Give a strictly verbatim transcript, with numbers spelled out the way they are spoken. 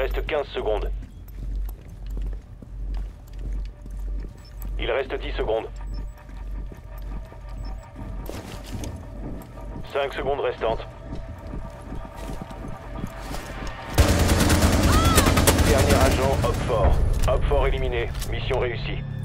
reste quinze secondes. Il reste dix secondes. cinq secondes restantes. Dernier agent, Hop fort. Hop fort éliminé. Mission réussie.